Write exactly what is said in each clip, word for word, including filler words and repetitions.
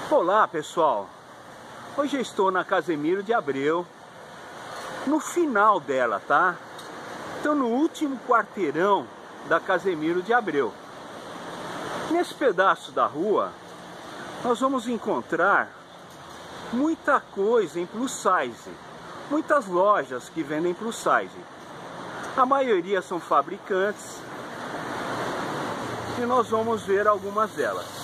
Olá pessoal, hoje eu estou na Casemiro de Abreu, no final dela, tá? Então no último quarteirão da Casemiro de Abreu. Nesse pedaço da rua, nós vamos encontrar muita coisa em plus size, muitas lojas que vendem plus size. A maioria são fabricantes e nós vamos ver algumas delas.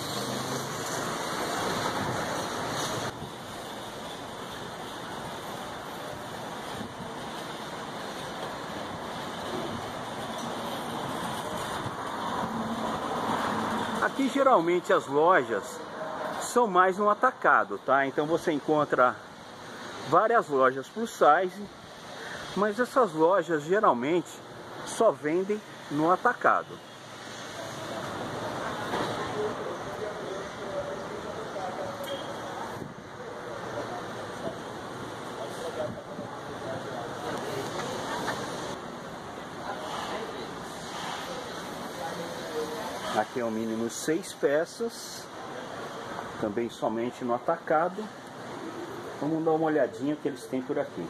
Aqui geralmente as lojas são mais no atacado, tá? Então você encontra várias lojas plus size, mas essas lojas geralmente só vendem no atacado. Aqui é o mínimo seis peças, também somente no atacado. Vamos dar uma olhadinha que eles têm por aqui.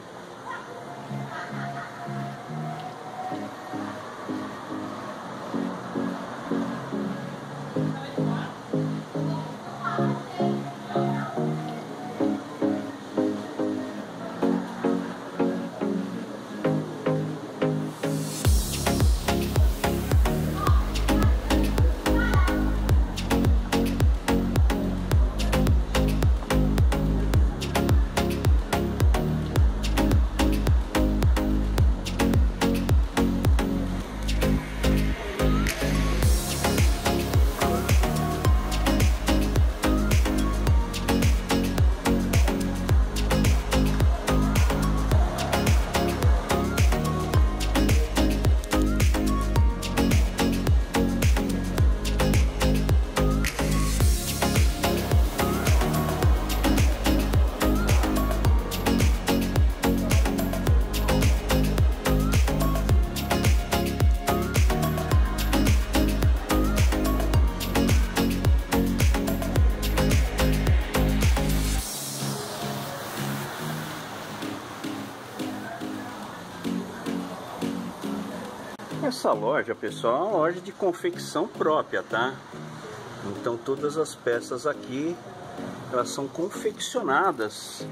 Essa loja, pessoal, é uma loja de confecção própria, tá? Então todas as peças aqui, elas são confeccionadas.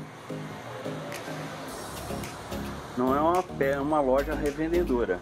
Não é uma, uma loja revendedora.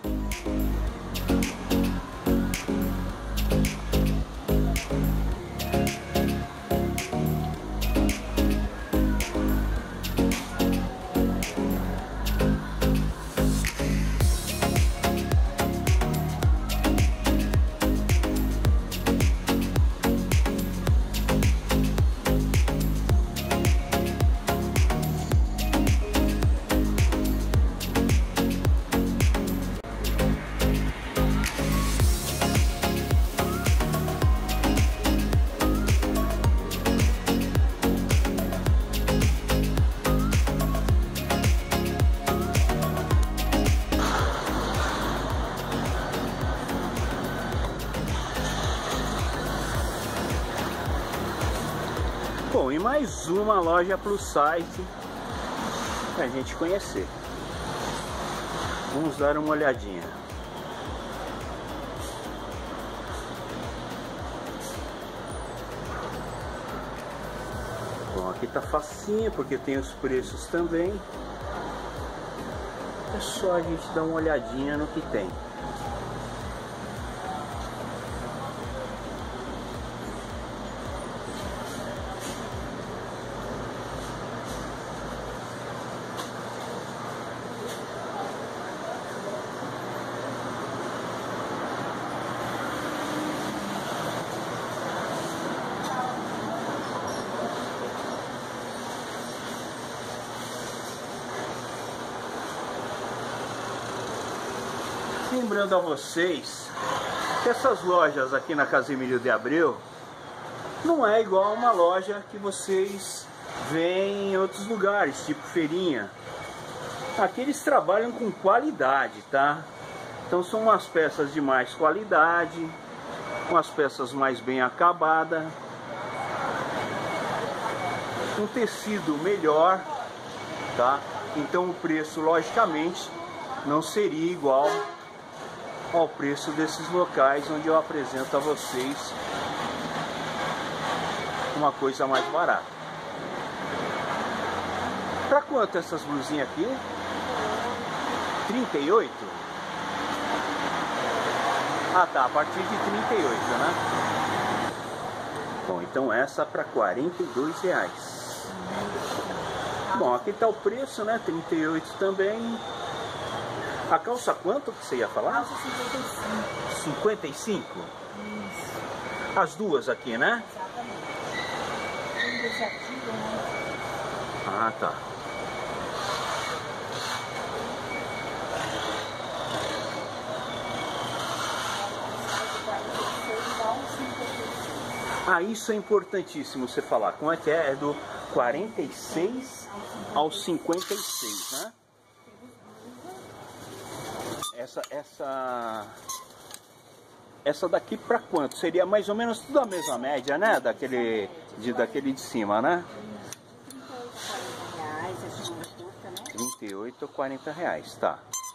Bom, e mais uma loja plus size pra gente conhecer. Vamos dar uma olhadinha. Bom, aqui tá facinho porque tem os preços também. É só a gente dar uma olhadinha no que tem. Lembrando a vocês que essas lojas aqui na Casemiro de Abreu não é igual a uma loja que vocês veem em outros lugares, tipo feirinha. Aqui eles trabalham com qualidade, tá? Então são umas peças de mais qualidade, umas peças mais bem acabadas. um tecido melhor, tá? Então o preço, logicamente, não seria igual ao preço desses locais onde eu apresento a vocês uma coisa mais barata. Pra quanto essas blusinhas aqui? trinta e oito? Ah tá, a partir de trinta e oito, né? Bom, então essa para quarenta e dois reais. Bom, aqui tá o preço, né? trinta e oito também. A calça quanto que você ia falar? Calça cinquenta e cinco. cinquenta e cinco? Isso. As duas aqui, né? Exatamente. Tem desse artigo, né? Ah, tá. Ah, isso é importantíssimo você falar. Como é que é? É do quarenta e seis ao cinquenta e seis, né? Essa, essa, essa daqui para quanto? Seria mais ou menos tudo a mesma média, né? Daquele de, daquele de cima, né? trinta e oito ou quarenta reais, tá.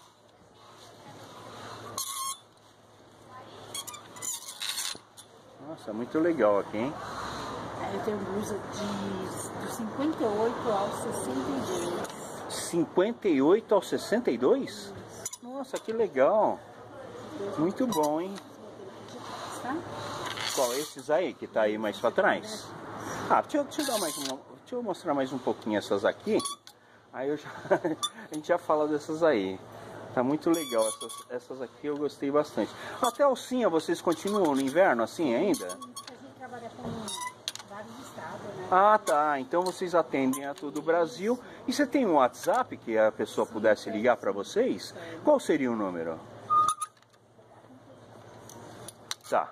Nossa, muito legal aqui, hein? Eu tenho blusa de, de cinquenta e oito ao sessenta e dois. cinquenta e oito ao sessenta e dois? Nossa, que legal. Muito bom, hein? Tá? Qual? Esses aí que tá aí mais pra trás? Ah, deixa, eu- deixa eu dar mais uma, deixa eu mostrar mais um pouquinho essas aqui. Aí eu já, a gente já fala dessas aí. Tá muito legal, essas, essas aqui eu gostei bastante. Até alcinha, vocês continuam no inverno assim ainda? A gente trabalha com vários estados, né? Ah, tá. Então vocês atendem a todo o Brasil. E você tem um WhatsApp que a pessoa pudesse ligar para vocês? Qual seria o número? Tá.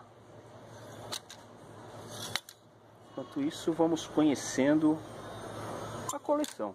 Enquanto isso, vamos conhecendo a coleção.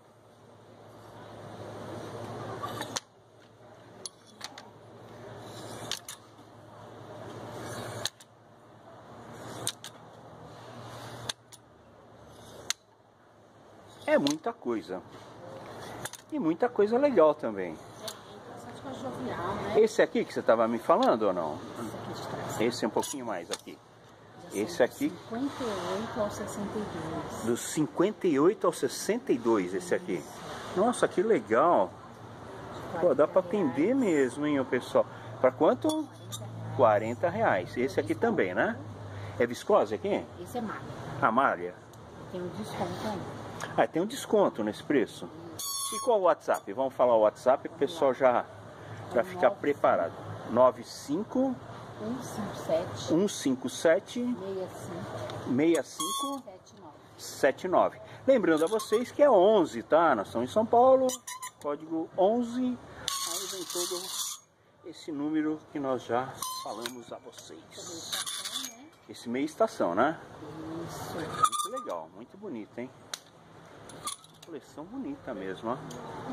É muita coisa. E muita coisa legal também. Bastante coisa jovial, né? Esse aqui que você estava me falando ou não? Esse aqui de trás. Esse é um pouquinho mais aqui. Já Esse são aqui, cinquenta e oito ao sessenta e dois. dos cinquenta e oito ao sessenta e dois, esse aqui. Nossa, que legal. Pô, dá para atender mesmo, hein, o pessoal. Para quanto? quarenta reais. Esse aqui também, né? É viscose aqui? Esse é malha. A malha? Tem um desconto aí. Ah, tem um desconto nesse preço. E qual o WhatsApp? Vamos falar o WhatsApp para o pessoal já, já ficar preparado. nove cinco um cinco sete um cinco sete seis cinco seis cinco sete nove. sete nove. Lembrando a vocês que é onze, tá? Nós estamos em São Paulo, código onze. Aí vem todo esse número que nós já falamos a vocês. Esse meia estação, né? Isso. Muito legal, muito bonito, hein? Coleção bonita mesmo, ó.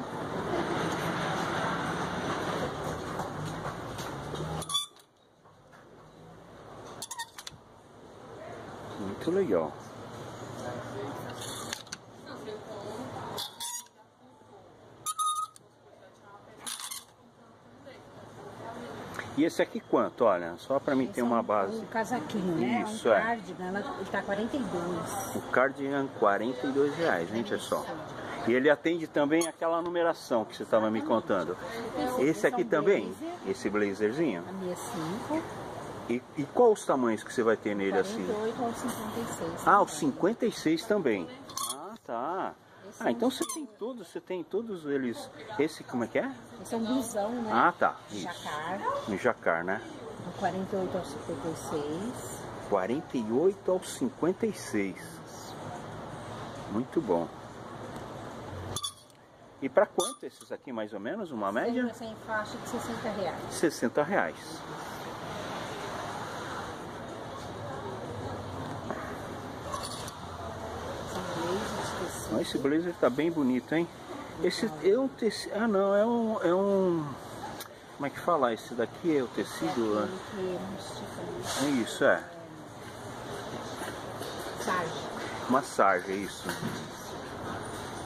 Muito legal. E esse aqui quanto? Olha, só para mim ter uma base. Um casaquinho, né? Isso, um é. cardigan, ela- ele tá quarenta e dois. O cardigan quarenta e dois reais, hein, pessoal? E ele atende também aquela numeração que você estava me contando. Esse aqui também? Esse blazerzinho? A sessenta e cinco. E, e qual os tamanhos que você vai ter nele assim? quarenta e oito ao cinquenta e seis. Ah, o cinquenta e seis também. Ah, tá. Ah, então você tem todos, você tem todos eles. Esse como é que é? Esse é um blusão, né? Ah, tá. Isso. Jacar. Um jacar, né? Do quarenta e oito ao cinquenta e seis. quarenta e oito ao cinquenta e seis. Muito bom. E para quanto esses aqui, mais ou menos? Uma média? Essa em faixa de sessenta reais. sessenta reais. São blazers de tecido. Ó, esse blazer tá bem bonito, hein? Esse é um tecido. Ah, não, é um, é um. Como é que fala? Esse daqui é o tecido. Aquele que não estica, É isso, é. sarja. Uma sarja, é isso.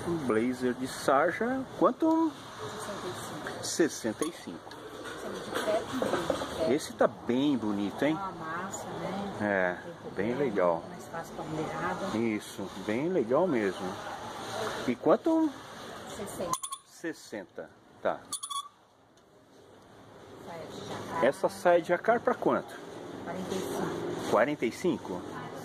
Um blazer de sarja, quanto? sessenta e cinco. sessenta e cinco. De perto mesmo. Esse tá bem bonito, hein? Uma massa, né? É, bem legal. Mais fácil pra mulherada. Isso, bem legal mesmo. E quanto? sessenta. sessenta, tá. Saia de jacar. Essa saia de jacar pra quanto? quarenta e cinco. quarenta e cinco?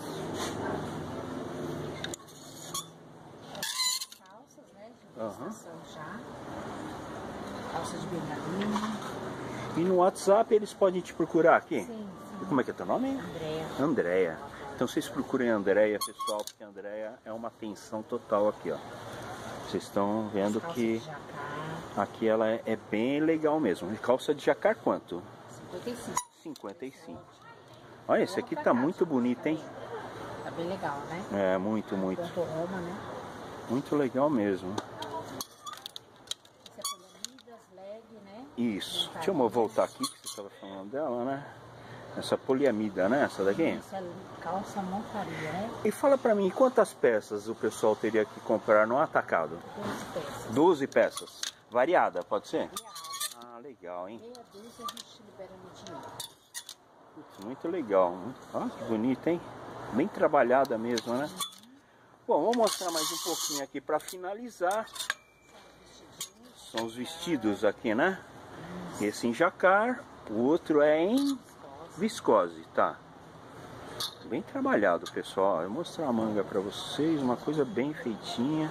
Calças, né? De Aham. estação já. Calça de bengalinha. E no WhatsApp eles podem te procurar aqui? Sim, sim. E como é que é teu nome? Andréa. Andréia. Então vocês procurem a Andréia, pessoal, porque a Andréia é uma atenção total aqui, ó. Vocês estão vendo Calça que de jacar. aqui ela é, é bem legal mesmo. E calça de jacar quanto? cinquenta e cinco. cinquenta e cinco. Olha, esse aqui tá muito bonito, hein? Tá bem legal, né? É, muito, muito. Ponto Roma, né? Muito legal mesmo. Esse é poliamidas, leg, né? Isso. Deixa eu voltar aqui, que você estava falando dela, né? Essa poliamida, né? Essa daqui. Isso é calça montaria, né? E fala pra mim, quantas peças o pessoal teria que comprar no atacado? doze peças. doze peças. Variada, pode ser? Variada. Ah, legal, hein? Meia dúzia a gente libera no dinheiro. Putz, muito legal. Olha que bonita, hein? Bem trabalhada mesmo, né? Bom, vou mostrar mais um pouquinho aqui para finalizar. São os vestidos aqui, né? Esse em jacar, o outro é em viscose, tá? Bem trabalhado, pessoal. Eu vou mostrar a manga para vocês, uma coisa bem feitinha.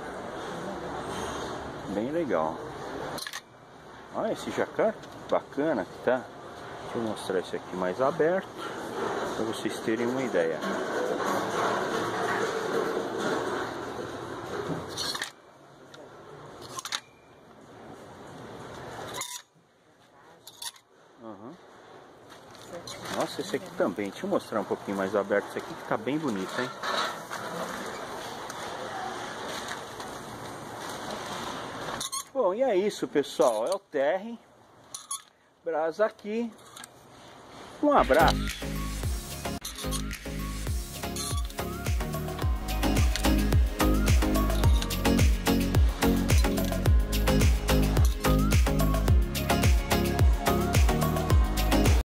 Bem legal. Olha esse jacar, bacana que tá. Deixa eu mostrar esse aqui mais aberto, para vocês terem uma ideia. Uhum. Nossa, esse aqui também. Deixa eu mostrar um pouquinho mais aberto. Esse aqui que tá bem bonito, hein? Bom, e é isso, pessoal. É o Terry Brás aqui. Um abraço.